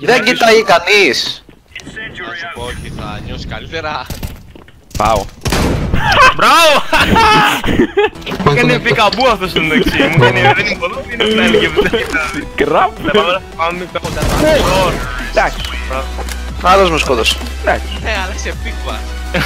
Δεν κοιτάει κανείς. Να σου πω ότι θα νιώσει καλύτερα. Πάω. Μπράβο! Μου έκανε πικαμπού αυτός στον δεξί. Μου έκανε δεν είναι πολλό, είναι να έλεγε Κραπ. Πάμε κοντά. Εντάξει. Άλλος με σκότωσε. Εντάξει. Αλλά σε πίκβα.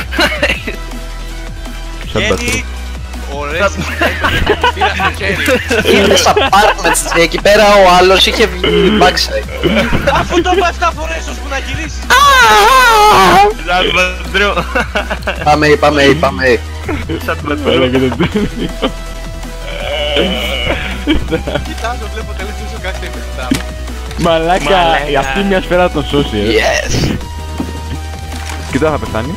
Σαν Γέννη, πατρού. ωραίες πήρα στο χέρι. Είδες apartments και εκεί πέρα ο άλλος είχε βγει backside. Αφού το είπα 7 φορές ώσπου να γυρίσεις. Σαν πατρού. Πάμε. Σαν πατρού. Έλα και το τέλειο. Κοιτάζω, βλέπω τελευταίος ο κактή μπροστά μου. Μαλάκα, αυτή μια σφαίρα τον σώσει. Yes. Και τώρα θα πεθάνει.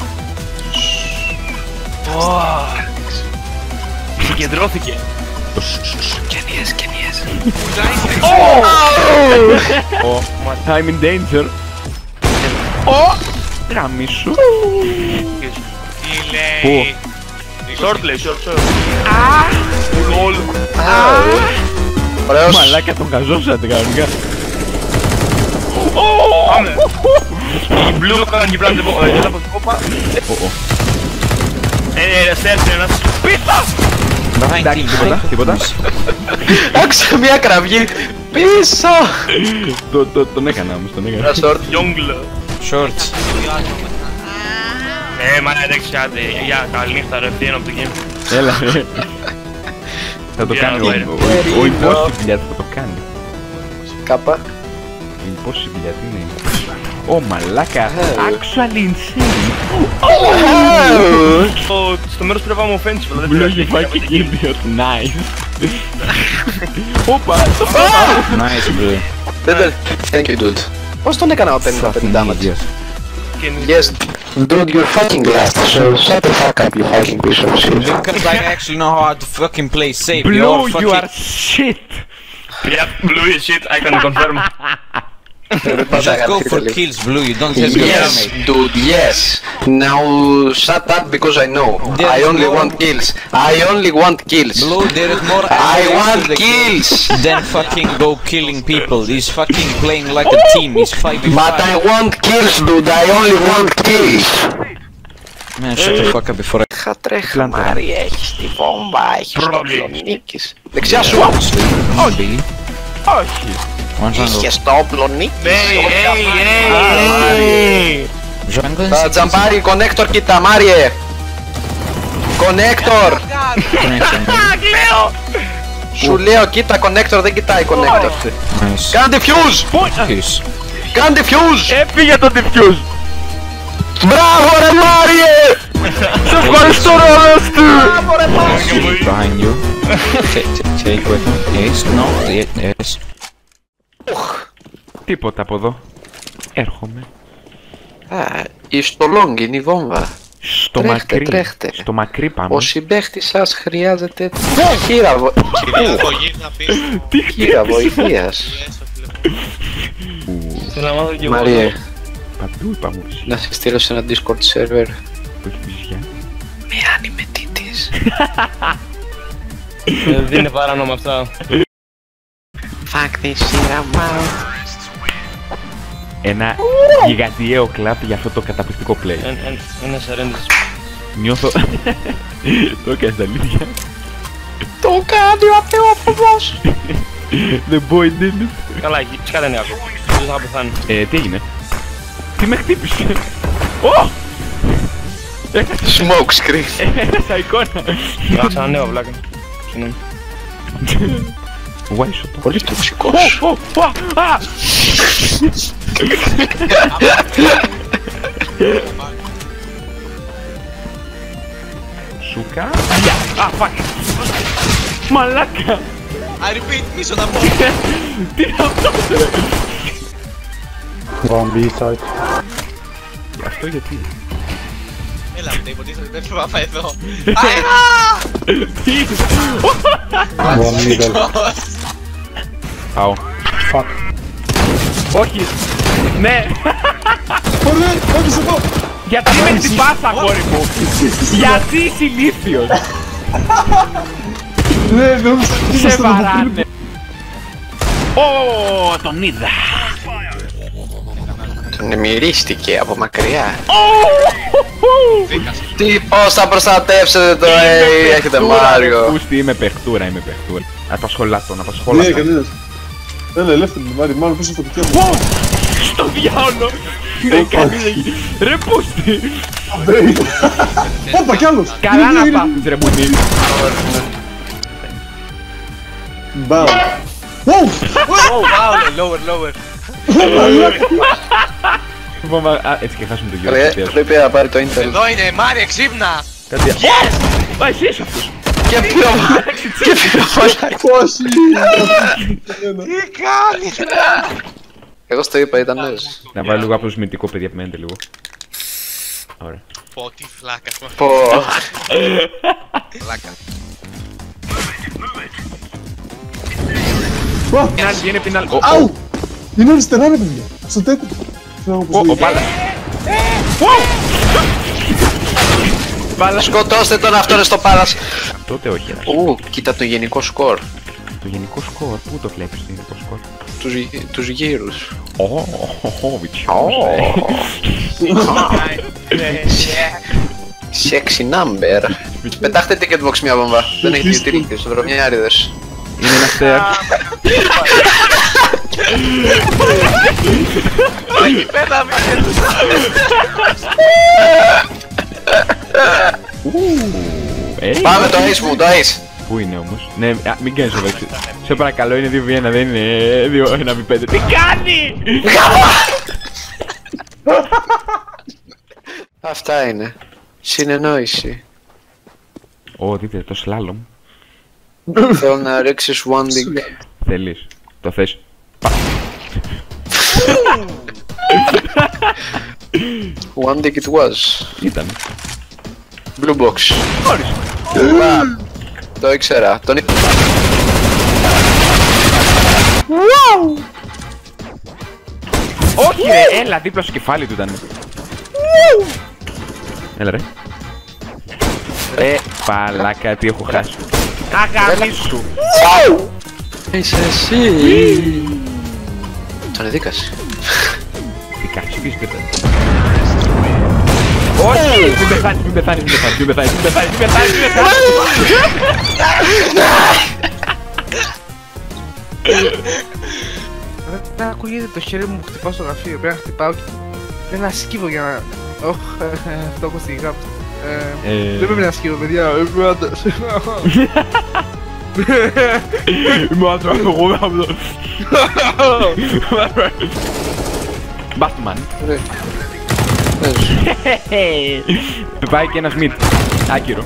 Συγκεντρώθηκε. Κενίες. I'm in danger. Γαμίσου. Τι λέει. Πού? Short λέει, short. Ωραίος. Μαλάκα τον καζώσατε κανονικά. Πάμε. Η blue το κάνει πλάντε από την κόπα. Στέρσε ένας. Πίτα! Εντάξει, τίποτα. Άκουσα μια κραυγή πίσω. Τον έκανα όμως, τον έκανα. Ένα short. Jungle. Shorts. Μα εντάξει, άντε, για καληνύχτα ρε, βγαίνω από το game. Έλα ρε. Θα το κάνει ο Impossible, θα το κάνει. Κάπα. Impossible, τι είναι. Ω μαλάκα, actually insane. Στο μέρος που πάμε offensive, αλλά δεν Blow πειράζει. you fucking idiot, nice. Όπα, το Nice, bro. Δεν. Thank you, dude. Πώς τον έκανα 55 damage. Yes, dude, you're fucking last, so shut the fuck up, you fucking piece of shit. Because I actually know how to fucking play safe. Blue, You're you are fucking... shit. Yeah, blue is shit, I can confirm. Just go for kills, Blue. You don't help your Yes, teammate. dude, yes. Now shut up because I know. There I is only more- want kills. I only want kills. Blue, there is more I ammo want to the kills. game than fucking go killing people. He's fucking playing like a team. He's 5v5. But I want kills, dude. I only want kills. Man, shut the fuck up before I... Τρέχα, Μάρι, έχεις τη βόμβα, έχεις το Πρόβλημα. όπλο νίκης. Δεξιά σου. Όχι. Όχι. One jungle. Είχες το όπλο νίκης. Jungle Θα is τζαμπάρει connector, κοίτα, Μάριε. Connector. connection. Σου λέω, κοίτα connector, δεν κοιτάει connector. Nice. Κάντε fuse. Peace. Κάντε fuse. Έφυγε το diffuse. Μπράβο ρε Μάριε. Σε ευχαριστώ ρε Ανέστη. Behind you. Take weapon. Yes. No. Yes. Τίποτα από εδώ. Έρχομαι. Στο long είναι η βόμβα. Στο Τρέχτε, μακρύ. τρέχτε. Στο μακρύ πάμε. Ο συμπαίχτης σας χρειάζεται χείρα χείρα βοηθείας. Θέλω να μάθω και εγώ. Μάριε, Παντού είπαμε βυσιά. να σε στείλω σε ένα Discord server Που έχει βυσιά. με ανιμετήτης. Δεν είναι παράνομα αυτά. Fuck this shit, I'm out. Ένα γιγαντιαίο κλαπ για αυτό το καταπληκτικό play. Ένας αρέντες. Νιώθω... Το έκανες τα αλήθεια. Το κάνει ο Θεόφοβος. The boy did it. Καλά, σκάτα είναι άκου. Δεν θα πεθάνει. Τι έγινε. Τι με χτύπησε. Ω! Smoke screen. Έχασα εικόνα. Να ξανανέβα βλάκα. Συγγνώμη. One shot. Πολύ τοξικός. Σούκα. Α, fuck. Μαλάκα. I repeat, πίσω να πω. Τι είναι αυτό ρε. One B side. Αυτό γιατί. Έλα, δεν υποτίθεται δεν πρέπει να πάει εδώ. Τι. One middle. Πάω. Fuck. Όχι. Ναι. Γιατί με χτυπάς αγόρι μου. Γιατί είσαι ηλίθιος. Σε βαράνε. Ω, τον είδα. Μυρίστηκε από μακριά. Τι, πώς θα προστατεύσετε το έχετε Μάριο. Πούστη, είμαι παιχτούρα, είμαι παιχτούρα. Απασχολάτων, Ναι, απασχολάτων. κανένας. Έλα, ελεύθερη Μάρι, μάλλον πίσω στο δικαίωμα. Πώς! Στο διάολο! Δεν κάνεις εκεί. Ρε πούστη! Όπα κι άλλος! Καλά να πάθεις ρε μπουνί. Μπαμ. Lower. Έτσι και χάσουμε το γιο. Πρέπει να πάρει το Intel. Εδώ είναι, Μάρι, εξύπνα! Κάτι... Μα εσύ είσαι αυτός. Και πυροβολάκι. Πόσοι! Τι κάνεις ρε! Εγώ στο είπα, ήταν νέος. Να βάλω λίγο αποσμητικό παιδιά, μένετε λίγο. Ωραία. Πω, τι φλάκα σου. Πω. Φλάκα. Πινάλ, βγαίνει πινάλ. Αου! Είναι αριστερά ρε παιδιά. Στο τέτοιο. Ο Μπάλας. Μπάλας. Σκοτώστε τον, αυτό είναι στο Πάλας. Τότε όχι. Κοίτα το γενικό σκορ. Το γενικό σκορ, πού το βλέπεις το γενικό σκορ? Τους γύρους. Sexy number. Πετάχτε ticket box μια βόμβα. Δεν έχει διατηρήσει, στο δρομιάριδες. Είναι ένα στέρ. Όχι, πέθαμε! Πάμε το ace μου, το ace. Πού είναι όμως? Ναι, μην κάνεις οβέξι. Σε παρακαλώ, είναι 2v1, δεν είναι 2-1v5. Τι κάνει! Αυτά είναι. Συνεννόηση. Ω, δείτε το σλάλομ. Θέλω να ρίξεις one dig. Θέλεις. Το θες. One dig it was. Ήταν. Blue box. Το ήξερα. Τον Όχι ρε, έλα δίπλα στο κεφάλι του ήταν. Έλα ρε. Ρε παλάκα, τι έχω χάσει. Αγάπη σου. είσαι εσύ. Τον εδίκασε. Τι κάνεις, πεις πέτα. Όχι! Μην πεθάνεις, μην πεθάνεις, μην πεθάνεις, μην πεθάνεις, μην πεθάνεις, μην πεθάνεις, μην πεθάνεις. Δεν ακούγεται το χέρι μου που χτυπάω στο γραφείο. Πρέπει να χτυπάω και πρέπει να σκύβω για να... Ωχ, αυτό ακούστηκε κάποιος. Δεν πρέπει να σκύβω, παιδιά. Είμαι άντρας. Είμαι άντρας, εγώ είμαι άντρας. Batman. Πάει και ένας μιτ. Άκυρο.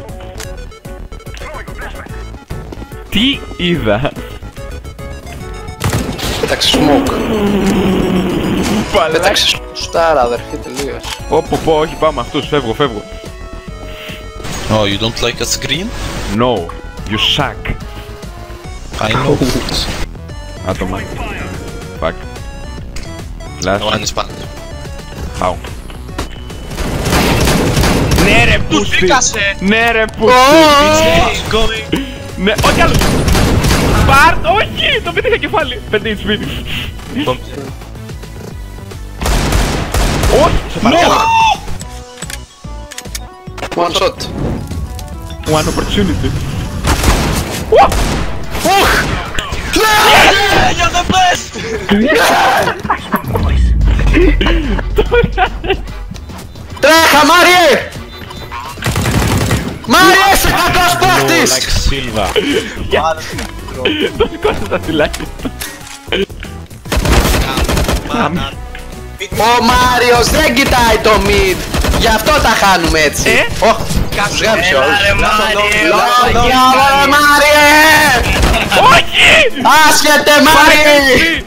Τι είδα? Πέταξε smoke. Πέταξε στάρα αδερφή, τελείως. Πω, όχι πάμε αυτούς, φεύγω. Oh, you don't like us green? No, you suck. I know. Άτομα. Fuck. Last One is bad. How? Ναι ρε πούστη! Ναι ρε πούστη! Ναι, όχι άλλο! Πάρτ, όχι! Το πέτυχα κεφάλι! 5 HP! Όχι! Σε παρακαλώ! One shot. One opportunity! You're the best! Τρέχα Μάριε! Μάριε, είσαι κακός παίχτης! Like Silva. Το σηκώσα τα φυλάκια! Ο Μάριος δεν κοιτάει το mid! Γι' αυτό τα χάνουμε έτσι! Τους γάμισε όλους! Λόγια ρε Μάριε! Όχι! Άσχετε Μάριε!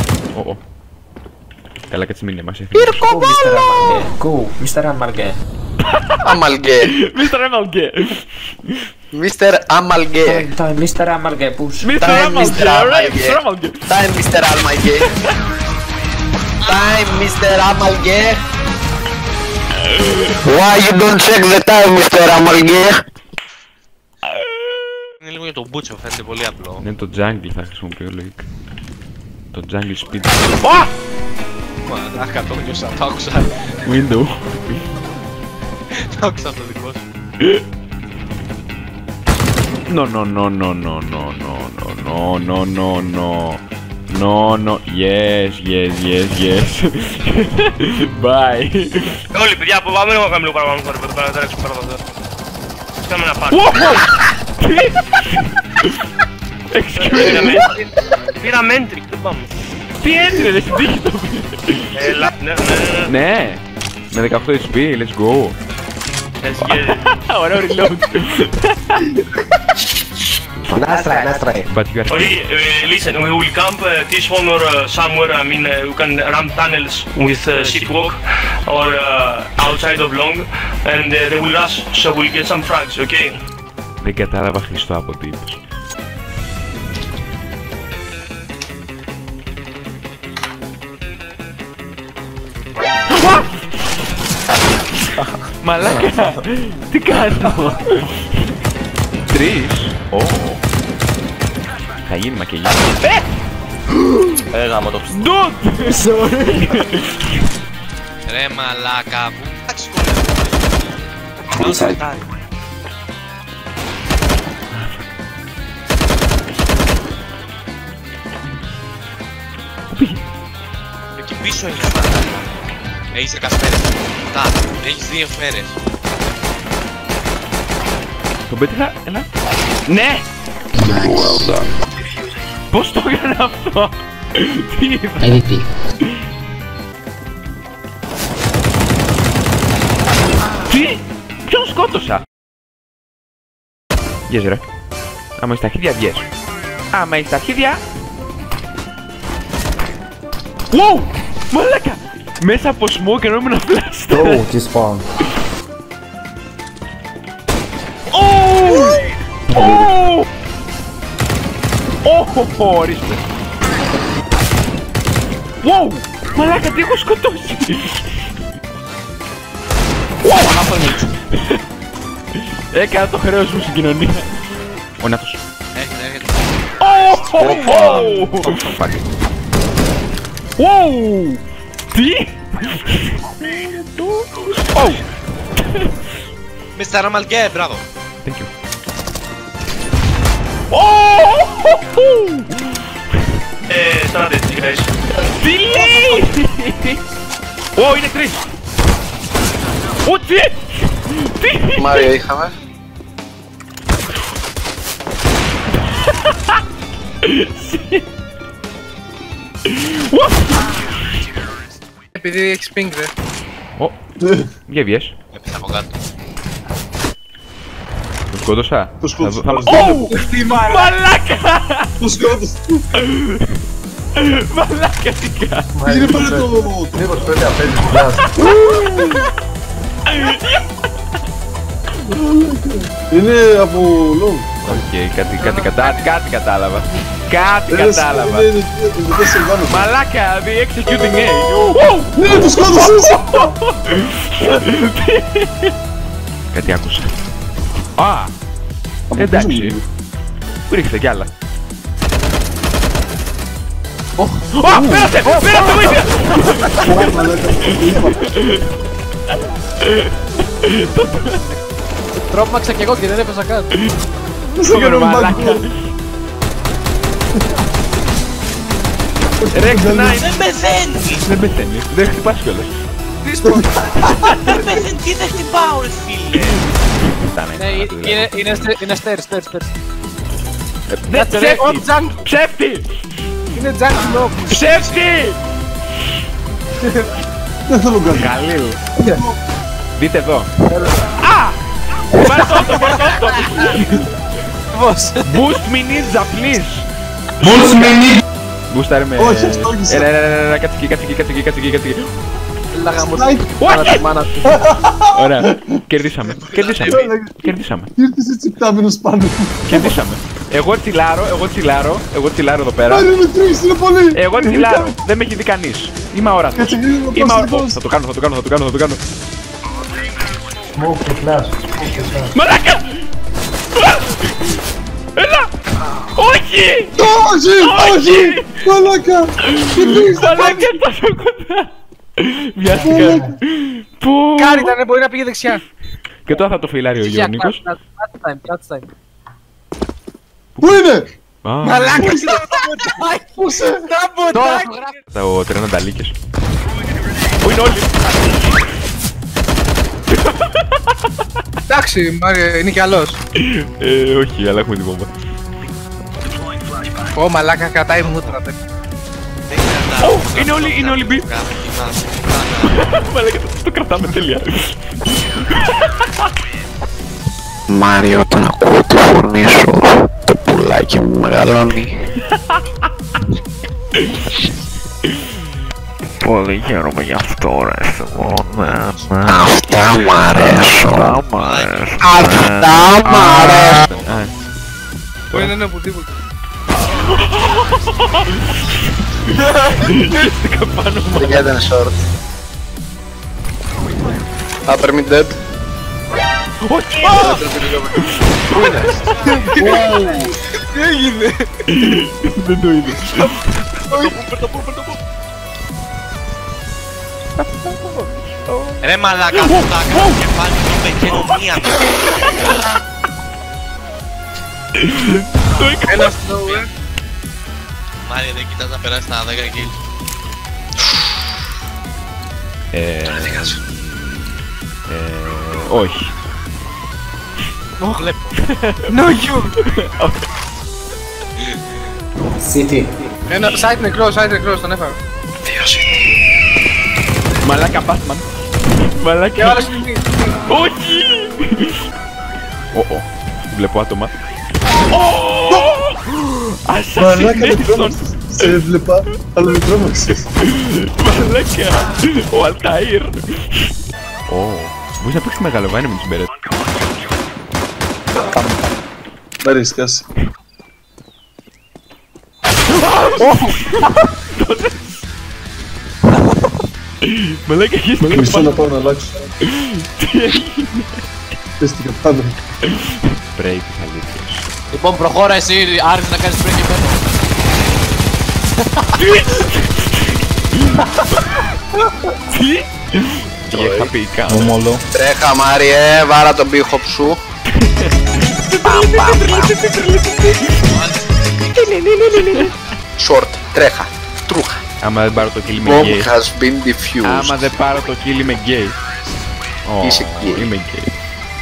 Καλά κάτσε μην είναι μας έφυγε. Πυρκοβάλλο! Go, Mr. Amalgé. Αμαλγκέ! Mr. Amalgé! Mr. Amalgé! Time, Mr. Amalgé, push. Mr. Amalgé! Time Mr. Amalgé! Time Mr. Amalgé! Why you don't check the time Mr. Amalgé? Είναι λίγο για τον Μπούτσο, φαίνεται πολύ απλό. Ναι, το jungle θα χρησιμοποιώ λογικά. Το jungle speed. Αχα, το νιώσα, το άκουσα. Window. Το άκουσα το δικό σου. No, no, no, no, no, no, no, no, no, no, no. No, no, yes, yes, yes, yes. Bye. Όλοι παιδιά, από πάμε να κάνουμε λίγο παραπάνω τώρα, πρέπει να τρέξουμε πέρα εδώ. Κάμε ένα πάρτι. Πήραμε entry, δεν πάμε. Τι έντρε, δεν συντύχει το Έλα, ναι. Ναι, με 18 HP, let's go. Ωραίο reload. Nice try, nice try. But you are... Okay, listen, we will camp this one or somewhere, I mean, you can ramp tunnels with shipwalk or outside of long and they will rush, so we'll get some frags, okay? Δεν κατάλαβα Χριστό από τι είπες. Μαλάκα, τι κάνω. 3. Ω. Θα γίνει μακελιά. Γάμο το ψητό. Dude! Sorry. Ρε μαλάκα. Εκεί πίσω είναι. Έχεις 10 σφαίρες. Έχεις 2 σφαίρες. Τον πέτυχα, έλα. Ναι! Well done. Πώς το έκανα αυτό? Τι είπα? AVP. Τι? Ποιον σκότωσα? Yes ρε. Άμα είσαι τα αρχίδια, yes. Άμα είσαι τα αρχίδια... Wow! Μαλάκα! Μέσα από smoke ενώ ήμουν φλάστα. Oh, τι spawn. Ορίστε. Wow! Μαλάκα, τι έχω σκοτώσει. Έκανα το χρέος μου στην κοινωνία. Ο Νάτος. Έρχεται. Wow! Τι? Mr. Amalgé, μπράβο. Thank you. Strategy, guys. Τι λέει! Ω, είναι 3! Ω, τι! Μάρια είχαμε. Επειδή έχεις ping ρε. Ω, για βιές. Έπειτα από κάτω. Το σκότωσα. Το σκότωσα. Μαλάκα! Το σκότωσα. Μαλάκα τι κάνω. Είναι πάλι το... Μήπως πρέπει να παίζεις φλάς. Είναι από long. Οκ, κάτι κατάλαβα. Κάτι κατάλαβα. Μαλάκα, the executing A. Ναι, το σκότωσες. Κάτι άκουσα. Α, εντάξει. Πού ρίξτε κι άλλα. Α, πέρασε, βοήθεια! Τρόμαξα κι εγώ και δεν έπαιζα καν. Μαλάκα. Ρεξ 9. Δεν πεθαίνει! Δεν πεθαίνει, δεν χτυπάς κιόλας. Δεν πεθαίνει, τι δεν χτυπάω ρε φίλε! Είναι stairs. Ψεύτη! Είναι jungle lock. Ψεύτη! Δεν θέλω κάτι. Καλή. Δείτε εδώ. Α! Πάρε το αυτό, πάρε το αυτό. Boost me ninja, please. Boost me ninja. Μπούσταρε με... Όχι, αστόγησα. Έλα, κάτσε εκεί. Ωραία, κερδίσαμε. Ήρθες έτσι πτάμενος πάνω. Κερδίσαμε. Εγώ τσιλάρω εδώ πέρα. Πάλι με τρεις, είναι πολύ. Εγώ τσιλάρω, δεν με έχει δει κανείς. Είμαι αόρατος. Θα το κάνω. Smoke και flash. Μαλάκα! Έλα! Όχι! Όχι! Μαλάκα! Μαλάκα, τόσο κοντά! Βιάστηκα. Κάρι ήταν, μπορεί να πήγε δεξιά. Και τώρα θα το φιλάρει ο Γιώργος. Πού είναι! Μαλάκα, Πού σε! Το τρένο ανταλίκες. Πού είναι όλοι! Εντάξει, είναι κι άλλος. Όχι, αλλά έχουμε την βόμβα. Ω, μαλάκα, κρατάει μούτρα. Είναι όλοι μπι. Μαλάκα, το κρατάμε τέλεια. Μάριο, όταν ακούω τη φωνή σου, το πουλάκι μου μεγαλώνει. Πολύ χαίρομαι γι' αυτό, ρε Σιμώνα. Αυτά μ' αρέσουν. Αυτά μ' αρέσουν. Πού είναι από τίποτα. Χαίστηκα πάνω μου. Δεν ήταν short. Upper mid dead. Όχι! Πού είναι? Τι έγινε? Δεν το είδε. Ρε μαλάκα, αυτό τα έκανα κεφάλι του πεκενομία. Ένα slower. Μάρια, δεν κοιτάς να περάσει τα 10 kills. Όχι. Βλέπω. No you! City. Ένα side νεκρός, τον έφαγα. Μαλάκα Batman. Και Μαλάκα. άλλος είναι. Όχι! Βλέπω άτομα. Μαλάκα με Assassination! τρόμαξες. Σε έβλεπα, αλλά με τρόμαξες. Μαλάκα! Ο Αλταΐρ! Μπορείς να παίξεις μεγάλο βάνι με τους μπερέτ. Μ' ρίσκας. Μαλάκα, έχεις Μισό να πάω να αλλάξω. Πέστηκα πάνω. Spray της αλήθειας. Λοιπόν, προχώρα εσύ, Άρης, να κάνεις spray και πέρα. Τι! Τι είχα πει κάνω. Τρέχα Μάριε, βάρα τον πίχοπ σου. Short, τρέχα, τρούχα. Άμα δεν πάρω το kill με Bomb gay. has been defused. Άμα δεν πάρω το kill είμαι gay. Είσαι gay. Είμαι gay.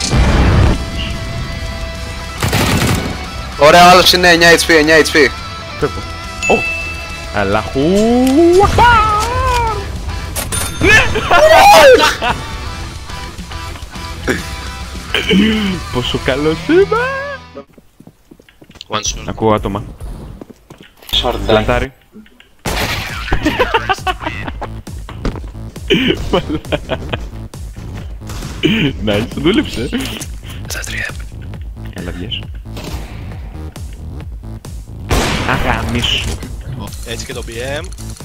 Ωραία, ο άλλος είναι 9 HP, 9 HP. Φεύγω. Αλάχου. Πόσο καλός είμαι. One shot. Ακούω άτομα. Λαντάρι. Nice, δούλεψε. Έλα βγες. Αγαμίσου. Έτσι και το BM.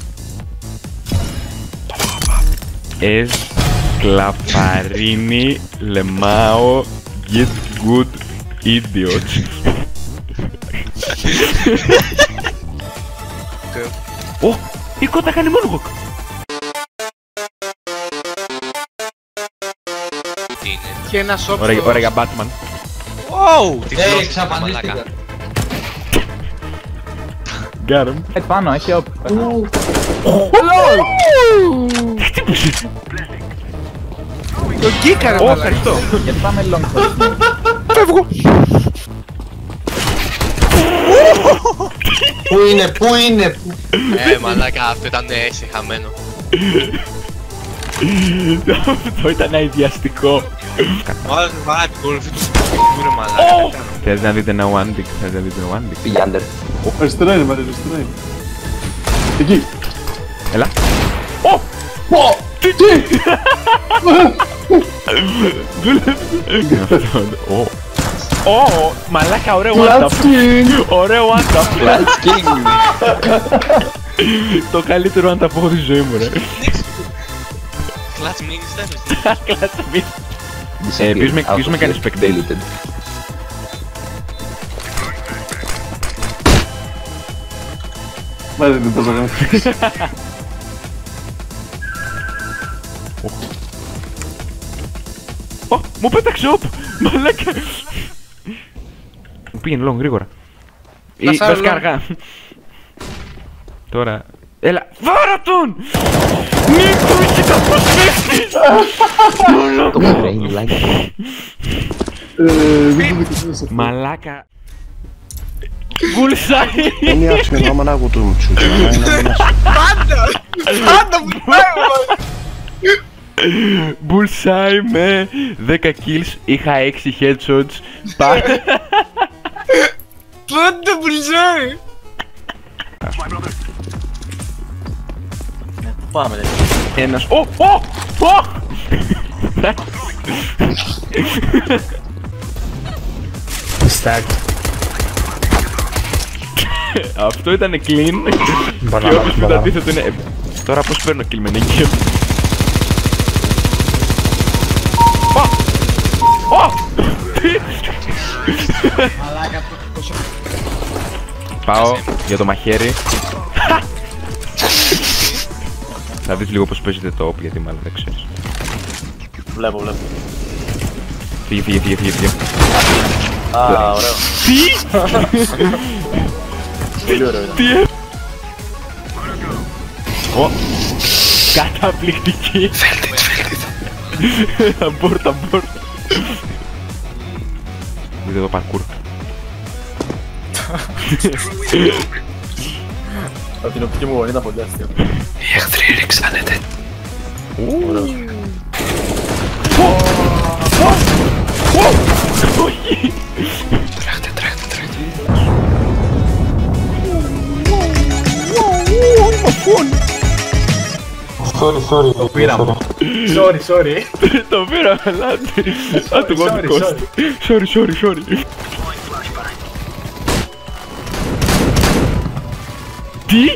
Κλαπαρίνι, λεμάω, get good idiots. Ω, η κότα κάνει moonwalk. Τι είναι. Και ένα shop. Ωραία για Batman. Wow! Τι κλώτσισα, μαλάκα. Got him. Πάνω, έχει όπ. Το γκίκα ρε Ω, μαλάκα. ευχαριστώ. Γιατί πάμε long shot. Φεύγω. Πού είναι. Μαλάκα, αυτό ήταν έτσι χαμένο. Αυτό ήταν αειδιαστικό. Ο άλλος με βάρει την κορυφή του είναι μαλάκα. Θέλετε να δείτε ένα one dick, θέλετε να δείτε ένα one dick. Πήγε under. Αριστερά είναι, Μαρία, αριστερά είναι. Εκεί. Έλα. Ω, μαλάκα, ωραίο one tap. Ωραίο one tap. Το καλύτερο one tap που έχω στη ζωή μου, ρε. Clutch minis τέλος. Κλάτσα μη. Ποιος με κάνει spectate. Μαρία, δεν πας να κάνεις. Μου πέταξε όπ! Μαλάκα! Μου πήγαινε λόγω γρήγορα. Ή βασικά αργά. Τώρα... Έλα! Βάρα τον! Νίκο, είσαι κακός παίκτης! Μαλάκα! Bullseye! Ini harus ngomong aku tuh muncul. Πάντα μου Bullseye με 10 kills, είχα 6 headshots. Πάντα Bullseye! Πάμε ρε. Ένας... Αυτό ήταν clean. Και όπως το αντίθετο είναι... Τώρα πως παίρνω kill με νίκη. Πάω για το μαχαίρι. Θα δεις λίγο πως παίζετε το op, γιατί μάλλον δεν ξέρεις. Βλέπω. Φύγε. Α, ωραίο. Τι! Πολύ ωραίο ήταν. Τι καταπληκτική! Abort. Δείτε εδώ parkour. Από την οπτική μου γωνία ήταν πολύ αστείο. Οι εχθροί ρίξανε Όχι! Τρέχτε. Sorry. Το πήραμε. Sorry. Το πήραμε, λάτε. Α, του γόνι κόστη. Sorry. Τι?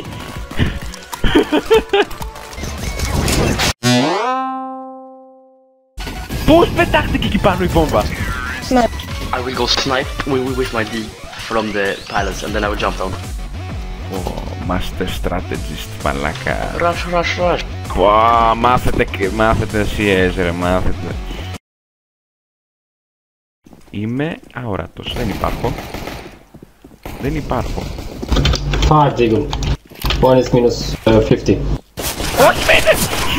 Πώς πετάχτηκε εκεί πάνω η βόμβα? I will go snipe with my D from the palace and then I will jump down. Master strategist, μαλάκα. Rush. Μάθετε CS ρε, μάθετε. Είμαι αόρατος, δεν υπάρχω. 5 Deagle. 1 is minus 50. Όχι μένε!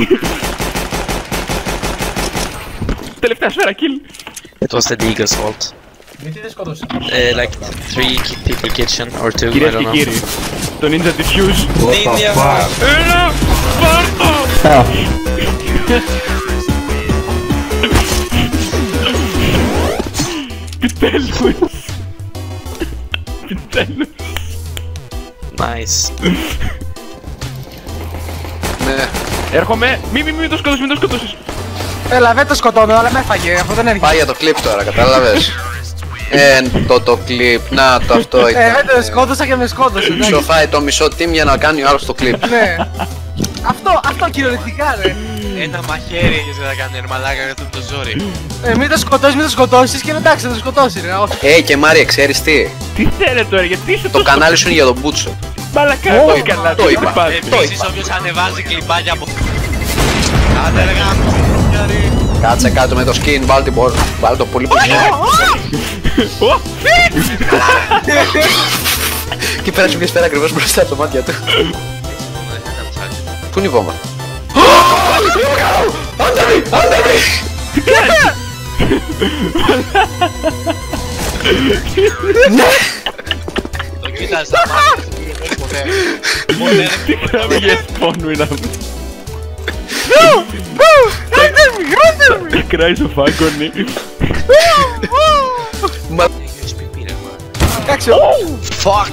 Τελευταία σφαίρα, kill. It was the Deagle's fault. Γιατί δεν σκότωσε? Like 3 people kitchen or 2, I Κυρίες don't και know. κύριοι, το Ninja Diffuse. Ninja! Έλα! Πάρτο! Επιτέλους! Nice. Ναι. Έρχομαι! Μην το σκοτώσεις! Έλα, δεν το σκοτώνω, αλλά με έφαγε, αυτό δεν έρχεται. Πάει για το κλιπ τώρα, κατάλαβες. Το κλιπ, να το αυτό ήταν. Δεν το σκότωσα και με σκότωσε. Σου φάει το μισό team για να κάνει ο άλλος το κλιπ. Ναι. Αυτό κυριολεκτικά ρε. Ένα μαχαίρι έχεις να κάνει, μαλάκα, για το ζόρι. Μην το σκοτώσεις και εντάξει, θα το σκοτώσει ρε. Και Μάρια, ξέρεις τι? Τι θέλετε τώρα, γιατί είσαι Το κανάλι σου είναι για τον Μπούτσο. Μαλακά, καλά, το είπα. Επίσης όποιος ανεβάζει κλιπάκια από... Άντε ρε γάμο. Κάτσε κάτω με το skin, βάλτε το πολύ πίσω. Και πέρασε μια σφαίρα ακριβώς μπροστά από τα μάτια του. Πού είναι η βόμβα? Άντε μη! Τι κάνεις? Το κοίτας στα μάτια. Τι κάνουμε για σπόνο είναι αυτό? The cries of agony. Εντάξει, Fuck!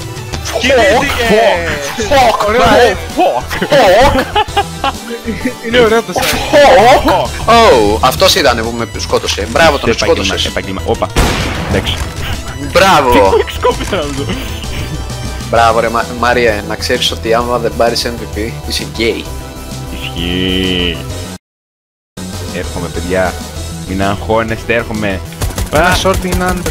είναι ωραίο το site. Αυτός ήταν που με σκότωσε. Μπράβο, τον σκότωσες. Όπα, εντάξει. Μπράβο. Σκόπισα να δω. Μπράβο ρε Μάρια, να ξέρεις ότι άμα δεν πάρεις MVP είσαι γκέι. Ισχύει. Έρχομαι παιδιά. Μην αγχώνεστε, έρχομαι. Ένα short in under.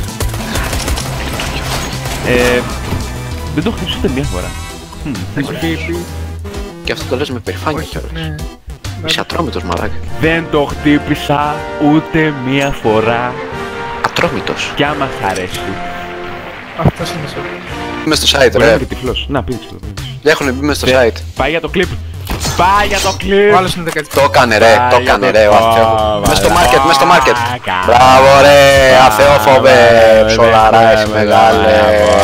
Δεν το χτυπήσω ούτε μία φορά. Και αυτό το λες με περηφάνεια κιόλας. Είσαι ατρόμητος, μαλάκα. Δεν το χτύπησα ούτε μία φορά. Ατρόμητος. Κι άμα σ' αρέσει. Αυτός είναι σωστό. Είμαι στο site, Μπορεί να ρε. είναι και τυφλός. Να, πήγε στο. Έχουν μπει μες στο site. Πάει για το κλιπ. Πάει για το κλιπ. Ο άλλος είναι 10. Το έκανε ρε, το έκανε ρε ο αθεόφοβος. Μες στο market, μες στο market. Μπράβο ρε, αθεόφοβε, ψολαρά εσύ μεγάλε.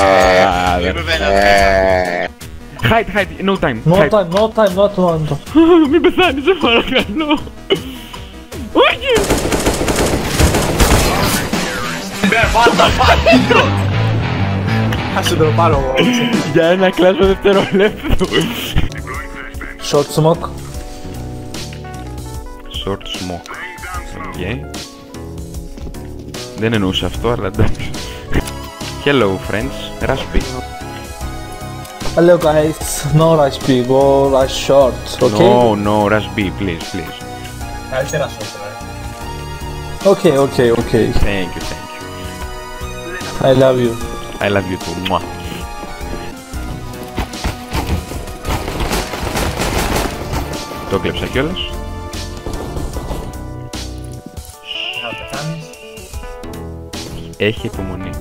Hide, no time. No time, no time. Μην πεθάνεις, σε παρακαλώ. Όχι. Θα σου το πάρω. Για ένα κλάσμα δευτερολέπτου. Short smoke. Short smoke. Οκ. Δεν εννοούσα αυτό, αλλά εντάξει. Hello friends, Raspy. Hello guys, no rush B, go rush short, okay? No, Raspy, please. Καλύτερα short, ρε. Okay. Thank you. I love you. I love you too. Mwah. Το κλέψα κιόλας. Έχει υπομονή.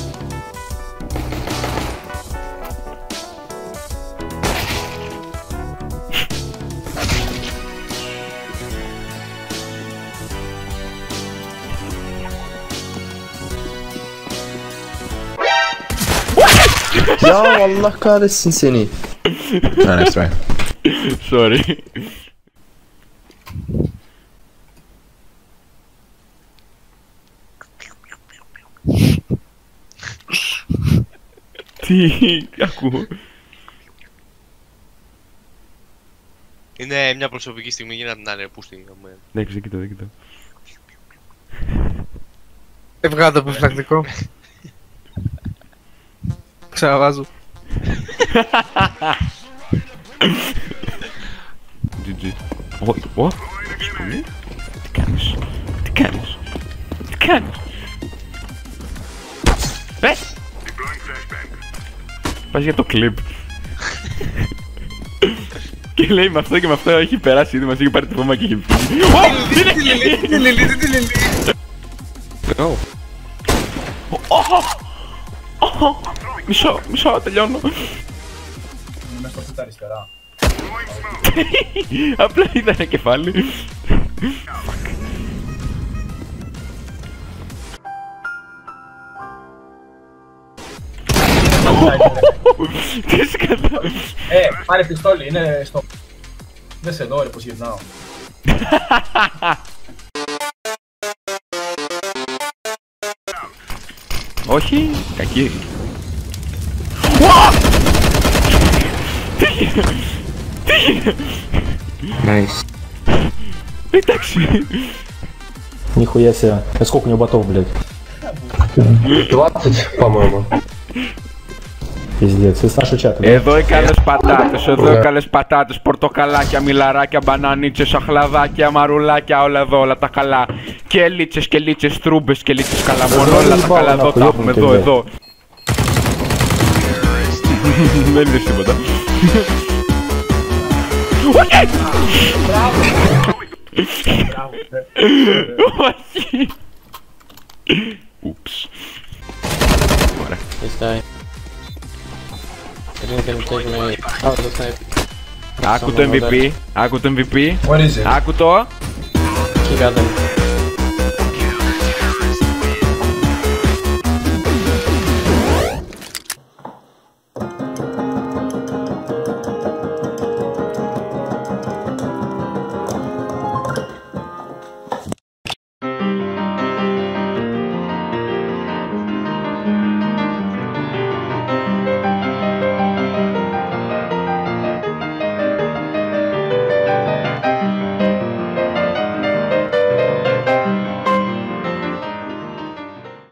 Ya Allah kahretsin seni. Try next try. Sorry. Τι ακούω. Είναι μια προσωπική στιγμή για να την άλλη πούστη. Δεν κοιτώ. Έβγαλα το επιφυλακτικό. Ξαναβάζω. GG. Ω, τι κάνεις. Πας για το κλιπ. Και λέει με αυτό και με αυτό έχει περάσει ήδη, μας έχει πάρει το φώμα και έχει φύγει. Τι λιλί. Μισό, τελειώνω. Είμαι στο φούτα αριστερά. Απλά είδα ένα κεφάλι. Τι σκατά. Πάρε πιστόλι, είναι στο... Δεν σε δω ρε πως γυρνάω. Όχι, κακή. Τι έγινε. Nice. Εντάξει. Нихуя себе. А сколько у него ботов, блядь? 20, по-моему. Пиздец, из нашего чата. Εδώ έκαλες πατάτες, πορτοκαλάκια, μιλαράκια, μπανανίτσες, αχλαδάκια, μαρουλάκια, όλα εδώ, όλα τα καλά. Και λίτσες, τρούμπες και λίτσες καλαμόν, όλα τα καλά εδώ, τα έχουμε εδώ. Δεν είναι τίποτα. Όχι. Ούψ. Ωραία. Άκου το MVP. What is it? Άκου το. He got them.